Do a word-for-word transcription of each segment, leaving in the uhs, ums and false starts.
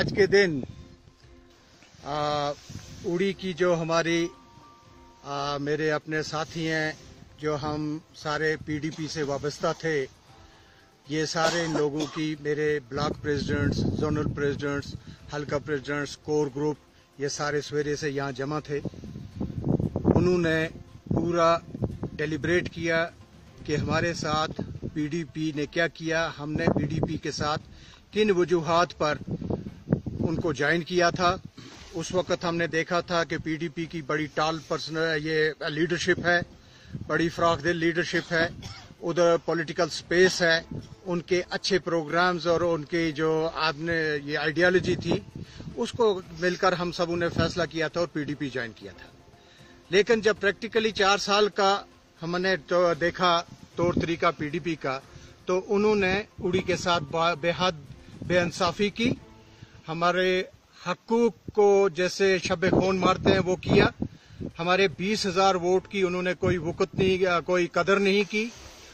आज के दिन आ, उड़ी की जो हमारी आ, मेरे अपने साथी हैं जो हम सारे पीडीपी से वाबस्ता थे, ये सारे लोगों की, मेरे ब्लॉक प्रेसिडेंट्स, जोनल प्रेसिडेंट्स, हल्का प्रेसिडेंट्स, कोर ग्रुप, ये सारे सवेरे से यहाँ जमा थे। उन्होंने पूरा डेलिब्रेट किया कि हमारे साथ पीडीपी ने क्या किया, हमने पीडीपी के साथ किन वजूहात पर उनको ज्वाइन किया था। उस वक्त हमने देखा था कि पीडीपी की बड़ी टाल पर्सन ये लीडरशिप है, बड़ी फ्राक दिल लीडरशिप है, उधर पॉलिटिकल स्पेस है, उनके अच्छे प्रोग्राम्स और उनकी जो आपने ये आइडियोलॉजी थी, उसको मिलकर हम सबों ने फैसला किया था और पीडीपी ज्वाइन किया था। लेकिन जब प्रैक्टिकली चार साल का हमने तो देखा तौर तरीका पीडीपी का, तो उन्होंने उड़ी के साथ बेहद बेइंसाफी की, हमारे हकूक को जैसे शब खून मारते हैं वो किया। हमारे बीस हजार वोट की उन्होंने कोई वक़्त नहीं, कोई कदर नहीं की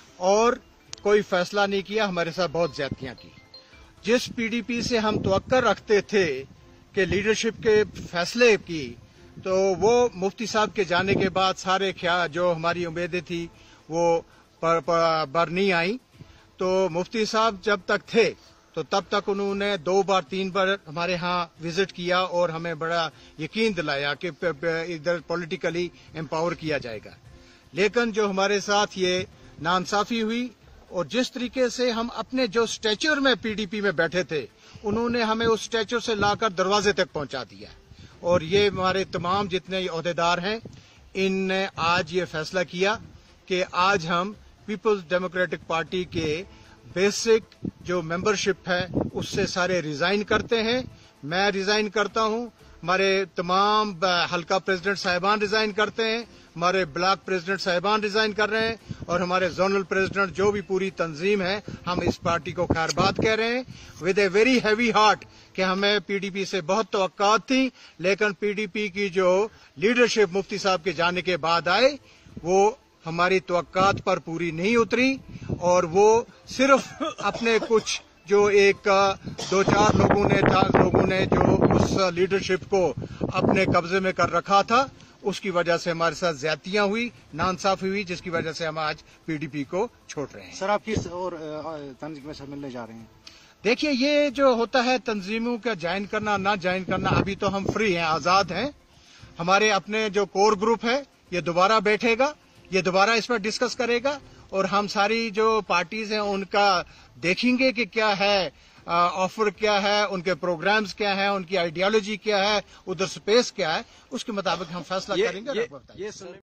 और कोई फैसला नहीं किया, हमारे साथ बहुत ज्यादतियां की। जिस पीडीपी से हम तवक्को रखते थे कि लीडरशिप के फैसले की, तो वो मुफ्ती साहब के जाने के बाद सारे ख्याल जो हमारी उम्मीदें थी वो पर, पर, पर नहीं आई। तो मुफ्ती साहब जब तक थे तो तब तक उन्होंने दो बार तीन बार हमारे यहाँ विजिट किया और हमें बड़ा यकीन दिलाया कि इधर पॉलिटिकली एम्पावर किया जाएगा। लेकिन जो हमारे साथ ये नाइंसाफी हुई और जिस तरीके से हम अपने जो स्टैच्यूर में पीडीपी में बैठे थे, उन्होंने हमें उस स्टैच्यूर से लाकर दरवाजे तक पहुंचा दिया। और ये हमारे तमाम जितने ओहदेदार हैं, इनने आज ये फैसला किया कि आज हम पीपल्स डेमोक्रेटिक पार्टी के बेसिक जो मेंबरशिप है उससे सारे रिजाइन करते हैं। मैं रिजाइन करता हूं, हमारे तमाम हल्का प्रेसिडेंट साहिबान रिजाइन करते हैं, हमारे ब्लॉक प्रेसिडेंट साहिबान रिजाइन कर रहे हैं और हमारे जोनल प्रेसिडेंट जो भी पूरी तंजीम है, हम इस पार्टी को खैरबाद कह रहे हैं with a very heavy heart कि हमें पीडीपी से बहुत तवक्कुआत थी। लेकिन पीडीपी की जो लीडरशिप मुफ्ती साहब के जाने के बाद आए, वो हमारी तवक्कुआत पर पूरी नहीं उतरी और वो सिर्फ अपने कुछ जो एक दो चार लोगों ने चार लोगों ने जो उस लीडरशिप को अपने कब्जे में कर रखा था, उसकी वजह से हमारे साथ ज्यादतियां हुई, नाइंसाफी हुई, जिसकी वजह से हम आज पीडीपी को छोड़ रहे हैं। सर, आप किस और तंजीम से मिलने जा रहे हैं? देखिए, ये जो होता है तंजीमों का ज्वाइन करना ना ज्वाइन करना, अभी तो हम फ्री हैं, आजाद हैं। हमारे अपने जो कोर ग्रुप है ये दोबारा बैठेगा, ये दोबारा इस पर डिस्कस करेगा और हम सारी जो पार्टीज हैं उनका देखेंगे कि क्या है ऑफर, क्या है उनके प्रोग्राम्स, क्या है उनकी आइडियोलॉजी, क्या है उधर स्पेस क्या है, उसके मुताबिक हम फैसला करेंगे।